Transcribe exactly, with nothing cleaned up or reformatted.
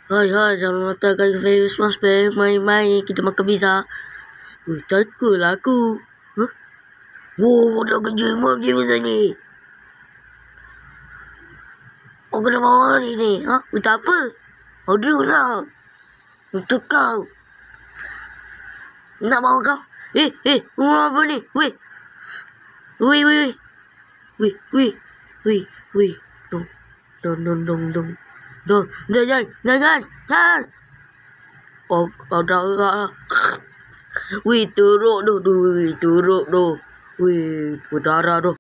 Hai hai, jangan mengatakan Ferris Mas Bang, main-main kita makan pizza. Ui, takutlah aku. Huh? Wow, dah kerja lagi masa ni. Oh, kena bawa hari ni. Ha? Ui, tak apa. Order lah. Untuk kau. Nak bawa kau? Eh, eh, rumah apa ni? Weh. Weh, weh, weh. Weh, weh. Weh, weh. Dong, dong, dong, dong, dong. Dong, jangan, jangan, jangan. Oh, oh dah agak lah. Weh, teruk tu. Weh, teruk tu. Weh, berdarah tu.